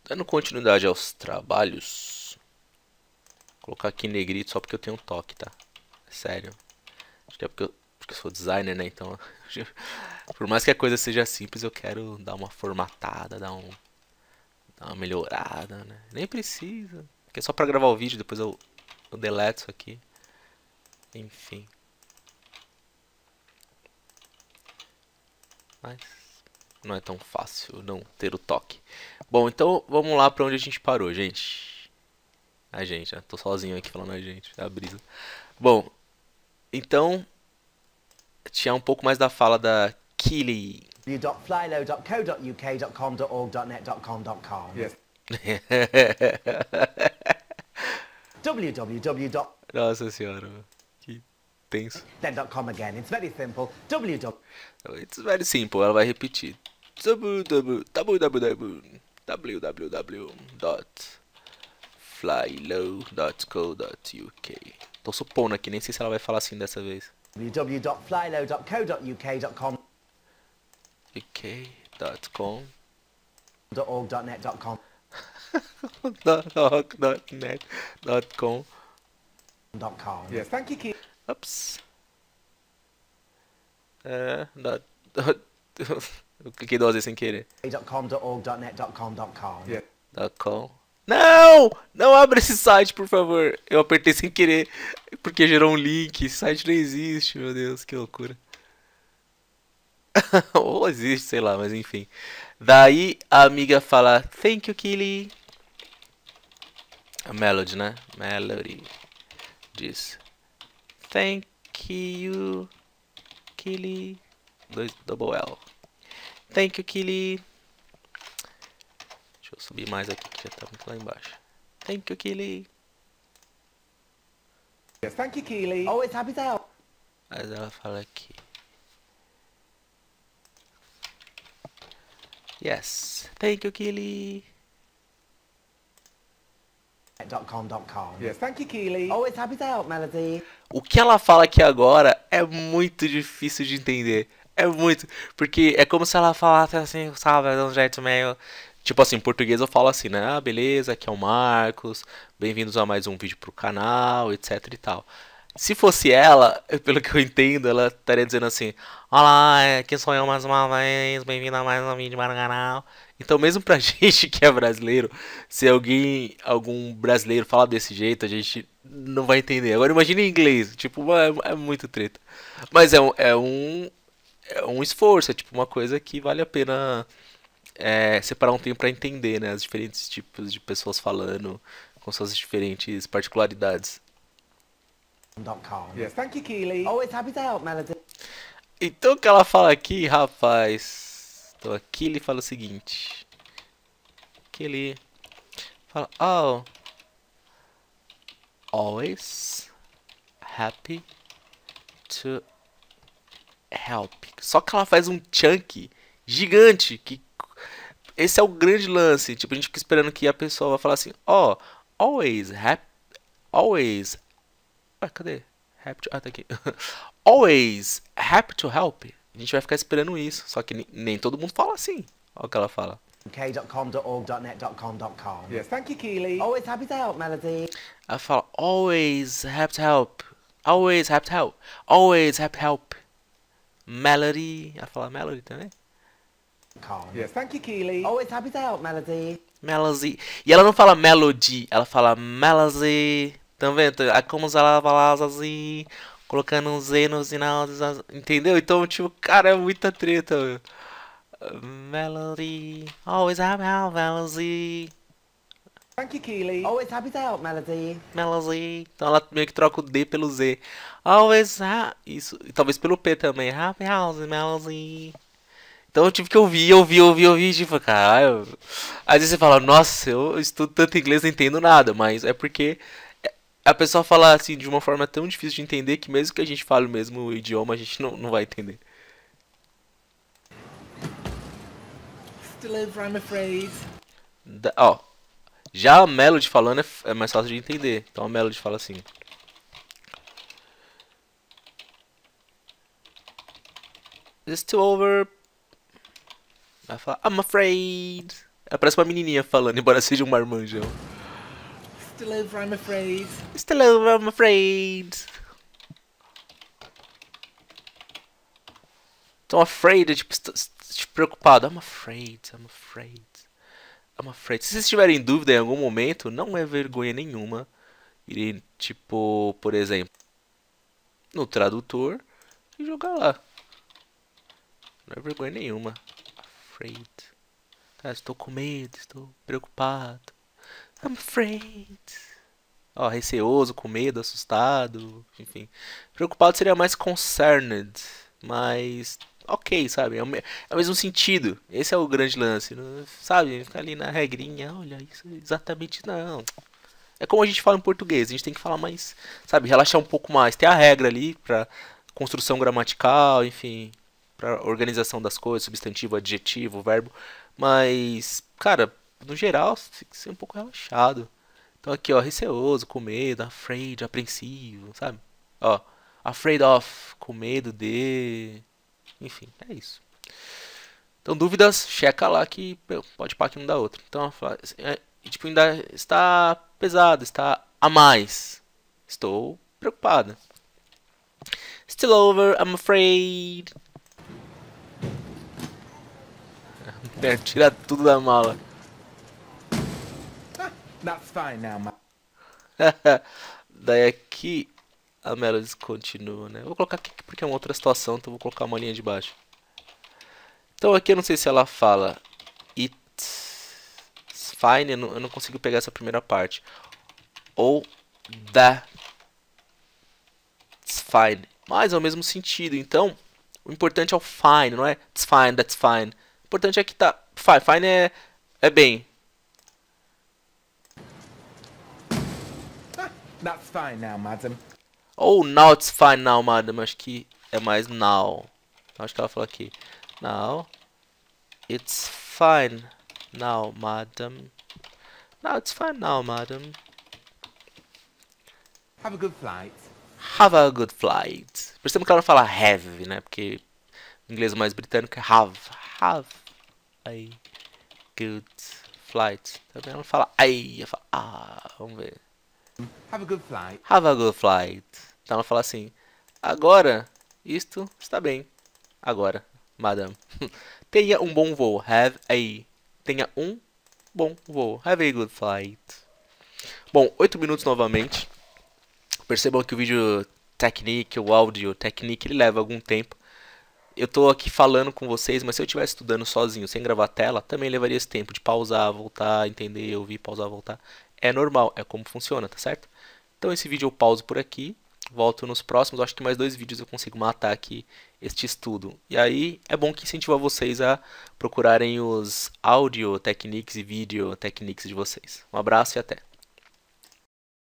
Dando continuidade aos trabalhos. Vou colocar aqui em negrito só porque eu tenho um toque, tá? É sério. Acho que é porque eu sou designer, né? Então, por mais que a coisa seja simples, eu quero dar uma formatada, dar uma melhorada, né? Nem precisa. Porque é só pra gravar o vídeo, depois eu deleto isso aqui. Enfim. Mas não é tão fácil não ter o toque. Bom, então vamos lá pra onde a gente parou, gente. A gente, né? Tô sozinho aqui falando a gente, é a brisa. Bom, então tinha um pouco mais da fala da Keely. www.flylow.co.uk.com.org.net.com.com. Yes. www. Nossa senhora, que tenso. Then.com again. It's very simple. www. It's very simple, ela vai repetir. www.flylow.co.uk. Tô supondo aqui, nem sei se ela vai falar assim dessa vez. www.flylow.co.uk.com. uk.com .org.net.com. .net.com. Yes. Thank you, Keith. Ups. Eu cliquei duas vezes sem querer. .com.org.net.com.com. Yes. .com. Não! Não abre esse site, por favor. Eu apertei sem querer, porque gerou um link. Esse site não existe, meu Deus, que loucura. Ou existe, sei lá, mas enfim. Daí a amiga fala, thank you, Keely. A Melody, né? Melody diz, thank you, Keely. Double L. Thank you, Keely. Deixa eu subir mais aqui que já tá muito lá embaixo. Thank you, Keely. Yes. Thank you, Keely. Always happy to help. Mas ela fala aqui. Yes. Thank you, Keely. .com.com. Yes. Thank you, Keely. Always happy to help, Melody. O que ela fala aqui agora é muito difícil de entender. É muito. Porque é como se ela falasse assim, sabe? De um jeito meio. Tipo assim, em português eu falo assim, né? Ah, beleza, aqui é o Marcos. Bem-vindos a mais um vídeo pro canal, etc e tal. Se fosse ela, pelo que eu entendo, ela estaria dizendo assim: olá, aqui sou eu mais uma vez, bem-vindo a mais um vídeo para o canal. Então, mesmo pra gente que é brasileiro, se algum brasileiro fala desse jeito, a gente não vai entender. Agora, imagine em inglês, tipo, é muito treta. Mas é um esforço, é tipo uma coisa que vale a pena separar um tempo pra entender, né? Os diferentes tipos de pessoas falando, com suas diferentes particularidades. .com. Yes. Thank you, Keely. Always happy to help, Melody. Então o que ela fala aqui, rapaz? Então aqui ele fala o seguinte. Que ele fala, oh, always happy to help. Só que ela faz um chunk gigante. Que esse é o grande lance. Tipo, a gente fica esperando que a pessoa vai falar assim, oh, always happy. Always. Ah, cadê? Happy to... Ah, tá aqui. Always happy to help. A gente vai ficar esperando isso. Só que nem todo mundo fala assim. Olha o que ela fala. uk.com.org.net.com.com. Yes. Thank you, Keely. Always happy to help, Melody. Ela fala always happy to help. Always happy to help. Always happy to help. Melody. Ela fala Melody também? Com. Yes. Thank you, Keely. Always happy to help, Melody. Melody. E ela não fala melody, ela fala melody. Tá vendo? É como se ela falasse assim, colocando um Z no final. Entendeu? Então, tipo, cara, é muita treta, meu. Melody. Always happy to help, Melody. Thank you, Keely. Always happy to help, Melody. Melody. Então ela meio que troca o D pelo Z. Always isso. E talvez pelo P também. Happy House, Melody. Então eu tive que ouvir, tipo, caralho. Às vezes você fala, nossa, eu estudo tanto inglês, não entendo nada. Mas é porque a pessoa fala assim de uma forma tão difícil de entender que mesmo que a gente fale o mesmo idioma, a gente não vai entender. Still over, I'm afraid. Ó, já a Melody falando é mais fácil de entender. Então a Melody fala assim. It's still over. Ela fala, I'm afraid. Ela parece uma menininha falando, embora seja um marmanjão. Still over, I'm afraid. Still over, I'm afraid. Tô afraid, é tipo, preocupado. I'm afraid, I'm afraid. I'm afraid. Se vocês estiverem em dúvida em algum momento, não é vergonha nenhuma. Irem, tipo, por exemplo, no tradutor e jogar lá. Não é vergonha nenhuma. Afraid. Cara, estou com medo, estou preocupado. I'm afraid. Ó, receoso, com medo, assustado, enfim. Preocupado seria mais concerned, mas ok, sabe? É o mesmo sentido. Esse é o grande lance, sabe? Ficar ali na regrinha, olha, isso exatamente não. É como a gente fala em português, a gente tem que falar mais, sabe? Relaxar um pouco mais. Tem a regra ali pra construção gramatical, enfim, pra organização das coisas, substantivo, adjetivo, verbo, mas, cara, no geral, tem que ser um pouco relaxado. Então aqui, ó, receoso, com medo, afraid, apreensivo, sabe? Ó, afraid of, com medo de... Enfim, é isso. Então, dúvidas, checa lá que pode pá que não dá outro. Então, tipo, ainda está pesado, está a mais. Estou preocupado. Still over, I'm afraid. Tira tudo da mala. That's fine now, man. Daí aqui a Melody continua, né? Vou colocar aqui porque é uma outra situação, então vou colocar uma linha de baixo. Então aqui eu não sei se ela fala it's fine, eu não consigo pegar essa primeira parte. Ou that's fine, mas é o mesmo sentido. Então o importante é o fine, não é it's fine, that's fine. O importante é que tá fine, fine é bem. That's fine now, madam. Ou now it's fine now, madam. Acho que é mais now. Acho que ela falou aqui. Now it's fine now, madam. Now it's fine now, madam. Have a good flight. Have a good flight. Percebemos que ela não fala have, né? Porque o inglês mais britânico é have. Have a good flight. Também ela não fala ai, ela fala vamos ver. Have a good flight. Have a good flight. Então ela fala assim: agora, isto está bem. Agora, madam. Tenha um bom voo. Have a. Tenha um bom voo. Have a good flight. Bom, 8 minutos novamente. Percebam que o vídeo technique, o áudio technique, ele leva algum tempo. Eu tô aqui falando com vocês, mas se eu estivesse estudando sozinho, sem gravar a tela, também levaria esse tempo de pausar, voltar, entender, ouvir, pausar, voltar. É normal, é como funciona, tá certo? Então esse vídeo eu pauso por aqui, volto nos próximos, acho que mais 2 vídeos eu consigo matar aqui este estudo. E aí é bom que incentiva vocês a procurarem os audio techniques e video techniques de vocês. Um abraço e até!